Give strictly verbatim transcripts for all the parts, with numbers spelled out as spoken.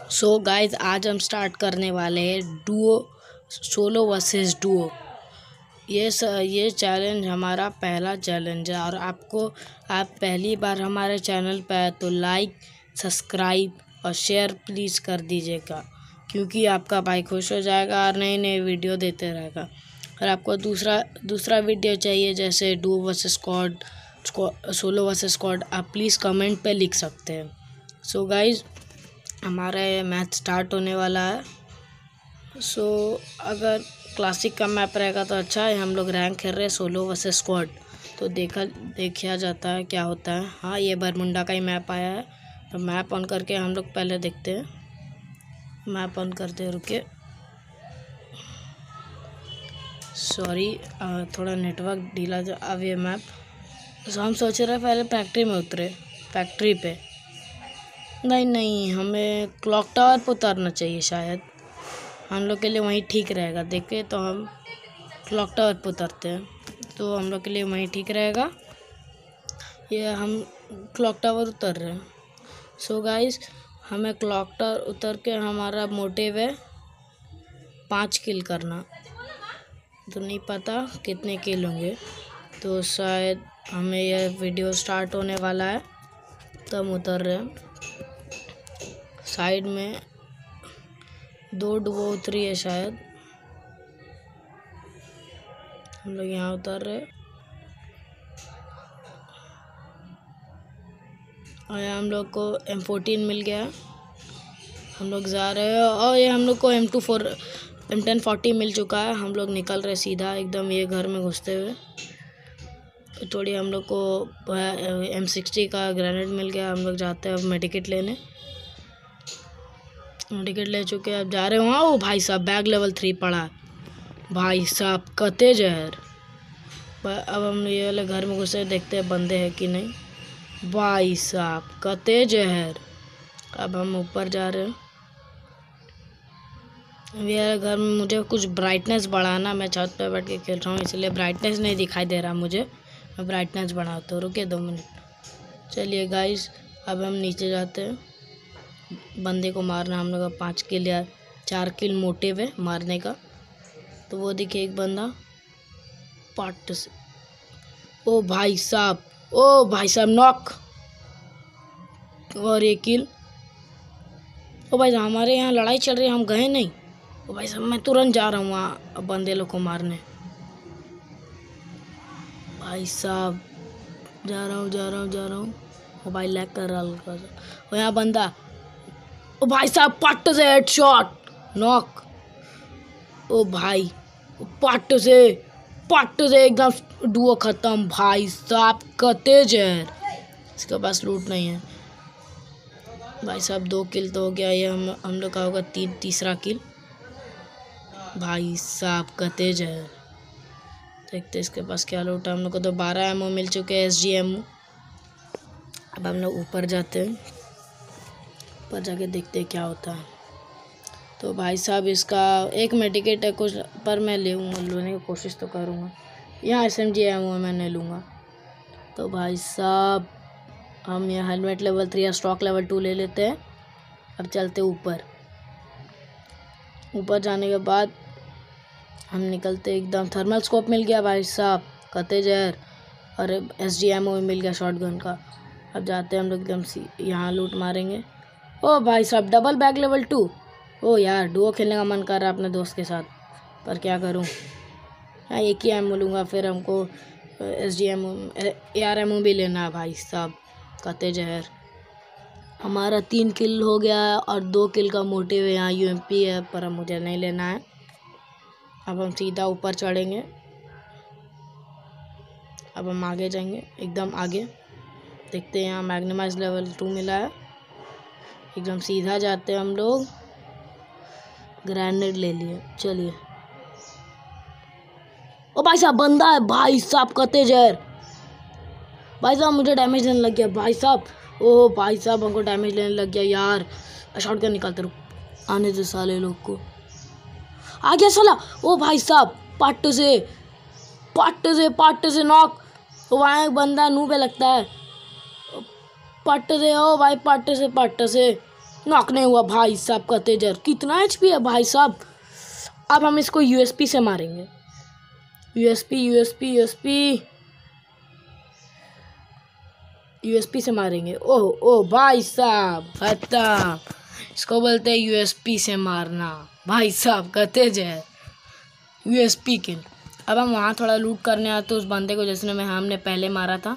So guys आज हम start करने वाले हैं डुओ सोलो वर्सेस डुओ। ये स, ये चैलेंज हमारा पहला चैलेंज है और आपको आप पहली बार हमारे चैनल पर आए तो लाइक सब्सक्राइब और शेयर प्लीज़ कर दीजिएगा, क्योंकि आपका भाई खुश हो जाएगा और नई नई वीडियो देते रहेगा। और आपको दूसरा दूसरा वीडियो चाहिए जैसे duo versus squad, solo versus squad, आप प्लीज़ कमेंट पे लिख सकते हैं। सो गाइज हमारा ये मैच स्टार्ट होने वाला है। सो so, अगर क्लासिक का मैप रहेगा तो अच्छा है। हम लोग रैंक खेल रहे हैं सोलो वर्सेस स्क्वाड, तो देखा देखा जाता है क्या होता है। हाँ, ये बरमुंडा का ही मैप आया है, तो मैप ऑन करके हम लोग पहले देखते हैं। मैप ऑन करते रुके, सॉरी थोड़ा नेटवर्क ढीला। अब ये मैप तो हम सोच रहे हैं पहले फैक्ट्री में उतरे, फैक्ट्री पे नहीं नहीं हमें क्लॉक टावर पर उतरना चाहिए, शायद हम लोग के लिए वहीं ठीक रहेगा। देखे तो हम क्लॉक टावर पर उतरते हैं तो हम लोग के लिए वहीं ठीक रहेगा। ये हम क्लॉक टावर उतर रहे हैं। सो गाइस हमें क्लॉक टावर उतर के हमारा मोटिव है पाँच किल करना, तो नहीं पता कितने किल होंगे। तो शायद हमें यह वीडियो स्टार्ट होने वाला है तो हम उतर रहे हैं। साइड में दो डुओ उतरी है, शायद हम लोग यहाँ उतर रहे और यहाँ हम लोग को एम फोर्टीन मिल गया। हम लोग जा रहे हैं और ये हम लोग को M two four M ten forty मिल चुका है। हम लोग निकल रहे सीधा एकदम ये घर में घुसते हुए। तो थोड़ी हम लोग को एम सिक्सटी का ग्रेनेड मिल गया। हम लोग जाते हैं अब मेडिकेट लेने। टिकट ले चुके अब जा रहे हो। हाँ, वो भाई साहब बैग लेवल थ्री पड़ा है, भाई साहब कते जहर। अब हम ये वाले घर में घुसे, देखते हैं बंदे हैं कि नहीं। भाई साहब कते जहर। अब हम ऊपर जा रहे हैं। ये घर में मुझे कुछ ब्राइटनेस बढ़ाना, मैं छत पे बैठ के खेल रहा हूँ इसलिए ब्राइटनेस नहीं दिखाई दे रहा मुझे। मैं ब्राइटनेस बढ़ाता हूँ, रुके दो मिनट। चलिए गाइस अब हम नीचे जाते हैं। बंदे को मारना हम लोग का पाँच किल या चार किल मोटिव है मारने का। तो वो दिखे एक बंदा पाट से, ओ भाई साहब, ओ भाई साहब नॉक और एक किल। ओ भाई साहब हमारे यहाँ लड़ाई चल रही है, हम गए नहीं। ओ भाई साहब मैं तुरंत जा रहा हूँ वहाँ बंदे लोग को मारने। भाई साहब जा रहा हूँ जा रहा हूँ जा रहा हूँ। ओ भाई लैग कर रहा हल्का सा। यहाँ बंदा, ओ भाई साहब पट्ट से हेडशॉट नॉक। ओ भाई पट्ट से पट्ट से एकदम डुओ खत्म। भाई साहब कते जहर। इसके पास लूट नहीं है। भाई साहब दो किल तो हो गया, ये हम हम लोग का होगा तीन तीसरा किल। भाई साहब कते जहर। देखते इसके पास क्या लूटा। हम लोग को तो बारह एमओ मिल चुके हैं, एस जी एमओ। अब हम लोग ऊपर जाते हैं, ऊपर जाके देखते हैं क्या होता है। तो भाई साहब इसका एक मेडिकेट है कुछ, पर मैं ले लेने की कोशिश तो करूँगा। यहाँ एस एम जी एमओ मैं नहीं लूँगा। तो भाई साहब हम यहाँ हेलमेट लेवल थ्री या स्टॉक लेवल टू ले लेते हैं। अब चलते ऊपर। ऊपर जाने के बाद हम निकलते एकदम। थर्मल स्कोप मिल गया भाई साहब कते जहर, और एस जी एमओ मिल गया शॉटगन का। अब जाते हैं हम लोग एकदम सी यहाँ लूट मारेंगे। ओ भाई साहब डबल बैग लेवल टू। ओ यार डुओ खेलने का मन कर रहा है अपने दोस्त के साथ, पर क्या करूं। हाँ एक ही एमओ लूँगा, फिर हमको S D ammo A R ammo भी लेना है। भाई साहब कते जहर। हमारा तीन किल हो गया है और दो किल का मोटिव है। यहाँ यू एम पी है पर अब मुझे नहीं लेना है। अब हम सीधा ऊपर चढ़ेंगे। अब हम आगे जाएंगे एकदम आगे। देखते हैं यहाँ मैग्नेमाइज लेवल टू मिला है। एकदम सीधा जाते हैं हम लोग। ग्रेनेड ले लिए, चलिए। ओ भाई साहब बंदा है, भाई साहब कते जहर। भाई साहब मुझे डैमेज लेने लग गया भाई साहब। ओ भाई साहब हमको डैमेज लेने लग गया यार। शॉट गन निकालते रुक, आने दे साले लोग को। आ गया साला। ओ भाई साहब पट्ट से पट्ट से पट्ट से नॉक। तो वहाँ एक बंदा नू पे लगता है पट्ट से। ओ भाई पट्ट से पट्ट से नॉक नहीं हुआ भाई साहब का तेजर। कितना एचपी है भाई साहब। अब हम इसको यूएसपी से मारेंगे। यूएसपी यूएसपी यूएसपी यूएसपी से मारेंगे। ओह ओह भाई साहब खत्म। इसको बोलते हैं यूएसपी से मारना। भाई साहब का तेज है यूएसपी किल। अब हम वहाँ थोड़ा लूट करने आते उस बंदे को जिसने में हमने पहले मारा था।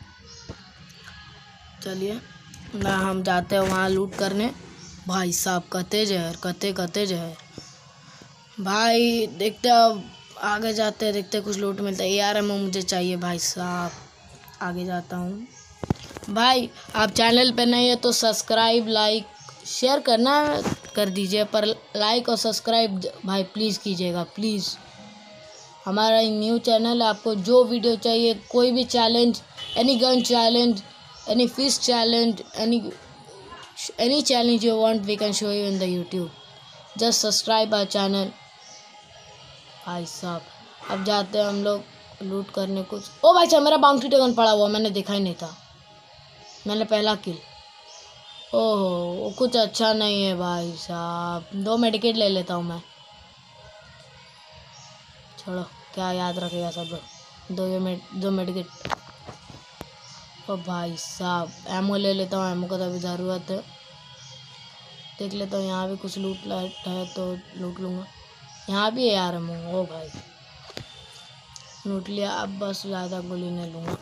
चलिए ना हम जाते हैं वहाँ लूट करने। भाई साहब कते जहर कते कते जहर भाई। देखते अब आगे जाते हैं, देखते कुछ लूट मिलता है। यार मैं मुझे चाहिए भाई साहब। आगे जाता हूँ भाई। आप चैनल पे नहीं है तो सब्सक्राइब लाइक शेयर करना कर दीजिए, पर लाइक और सब्सक्राइब भाई प्लीज़ कीजिएगा प्लीज़। हमारा न्यू चैनल है, आपको जो वीडियो चाहिए, कोई भी challenge, any gun challenge, any fish challenge, any any challenge you want we can show you in the YouTube. Just subscribe our channel. भाई साहब अब जाते हैं हम लोग लूट करने कुछ। ओ भाई साहब मेरा बाउंड्री टोकन पड़ा हुआ, मैंने देखा ही नहीं था। मैंने पहला किल। ओहो कुछ अच्छा नहीं है भाई साहब। दो मेडिकेट ले लेता हूँ मैं। छोड़ो क्या याद रखेगा सब लोग। दो में दो मेडिकेट। ओ भाई साहब एमओ ले लेता हूँ, एमओ का तो अभी ज़रूरत है। देख लेता हूँ यहाँ भी कुछ लूट लाइट है तो लूट लूँगा। यहाँ भी है यार एमओ। ओ भाई लूट लिया। अब बस ज़्यादा गोली नहीं लूँगा।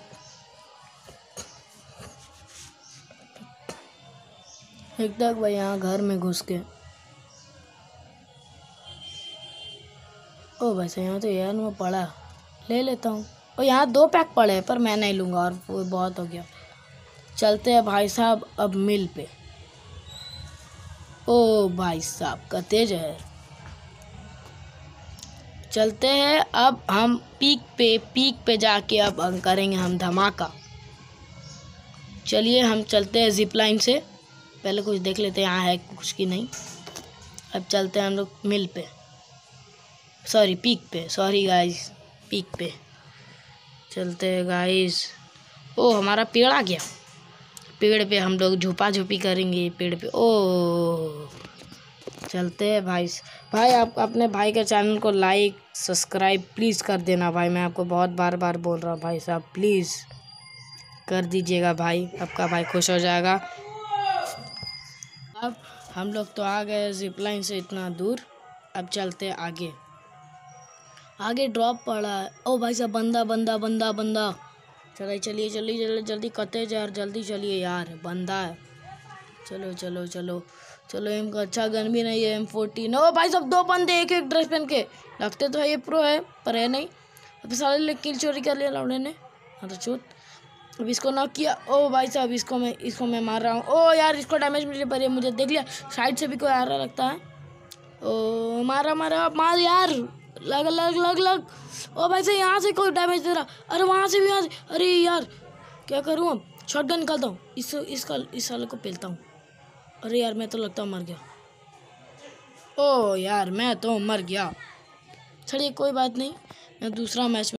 एक तक भाई यहाँ घर में घुस के। ओ भाई साहब यहाँ तो यार वो पड़ा ले लेता हूँ। और यहाँ दो पैक पड़े हैं पर मैं नहीं लूँगा और वो बहुत हो गया। चलते हैं भाई साहब अब मिल पे। ओ भाई साहब का तेज है। चलते हैं अब हम पीक पे। पीक पे जाके अब हम करेंगे हम धमाका। चलिए हम चलते हैं जिप लाइन से। पहले कुछ देख लेते हैं यहाँ है कुछ की नहीं। अब चलते हैं हम लोग मिल पे, सॉरी पीक पे। सॉरी गाइस पीक पे चलते हैं गाइस। ओ हमारा पेड़ आ गया। पेड़ पे हम लोग झुपा झुपी करेंगे पेड़ पे। ओ चलते हैं भाई। भाई आप अपने भाई के चैनल को लाइक सब्सक्राइब प्लीज़ कर देना भाई। मैं आपको बहुत बार बार बोल रहा हूँ भाई साहब प्लीज़ कर दीजिएगा भाई। आपका भाई खुश हो जाएगा। अब हम लोग तो आ गए जिप लाइन से इतना दूर। अब चलते हैं आगे। आगे ड्रॉप पड़ा है। ओ भाई साहब बंदा बंदा बंदा बंदा। चलिए चलिए चलिए जल्दी जल्दी कते यार जल्दी चलिए यार बंदा है। चलो चलो चलो चलो। एम का अच्छा गन भी नहीं है एम फोर्टीन। ओ भाई साहब दो बंदे एक एक ड्रेस पहन के। लगते तो है ये प्रो है पर है नहीं। अभी साले ले किल चोरी कर लिया लौड़े ने। हाँ तो चूत। अब इसको नॉक किया। ओ भाई साहब इसको मैं इसको मैं मार रहा हूँ। ओ यार इसको डैमेज मिलने पर ये मुझे देख लिया। साइड से भी कोई आ रहा लगता है। ओ मारा मारा मार यार। लग लग लग लग। ओ भाई साहब यहाँ से कोई डैमेज दे रहा। अरे वहाँ से भी यहाँ से। अरे यार क्या करूँ अब। शॉटगन निकालता हूँ। इस इसका इस साले को पेलता हूँ। अरे यार मैं तो लगता हूँ मर गया। ओ यार मैं तो मर गया। चलिए कोई बात नहीं, मैं दूसरा मैच